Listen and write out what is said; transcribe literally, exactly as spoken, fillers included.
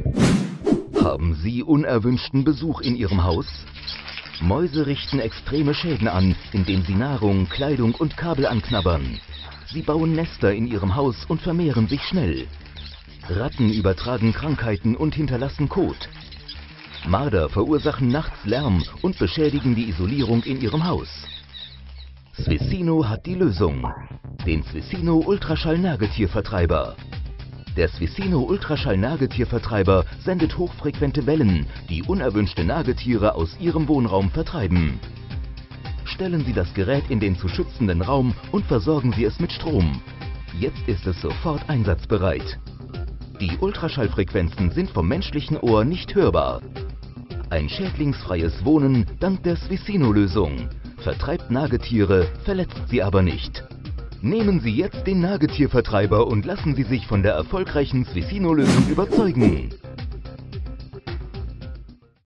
Haben Sie unerwünschten Besuch in Ihrem Haus? Mäuse richten extreme Schäden an, indem sie Nahrung, Kleidung und Kabel anknabbern. Sie bauen Nester in Ihrem Haus und vermehren sich schnell. Ratten übertragen Krankheiten und hinterlassen Kot. Marder verursachen nachts Lärm und beschädigen die Isolierung in Ihrem Haus. Swissino hat die Lösung. Den Swissino Ultraschall-Nagetiervertreiber. Der Swissino Ultraschall-Nagetiervertreiber sendet hochfrequente Wellen, die unerwünschte Nagetiere aus Ihrem Wohnraum vertreiben. Stellen Sie das Gerät in den zu schützenden Raum und versorgen Sie es mit Strom. Jetzt ist es sofort einsatzbereit. Die Ultraschallfrequenzen sind vom menschlichen Ohr nicht hörbar. Ein schädlingsfreies Wohnen dank der Swissino-Lösung. Vertreibt Nagetiere, verletzt sie aber nicht. Nehmen Sie jetzt den Nagetiervertreiber und lassen Sie sich von der erfolgreichen Swissino-Lösung überzeugen.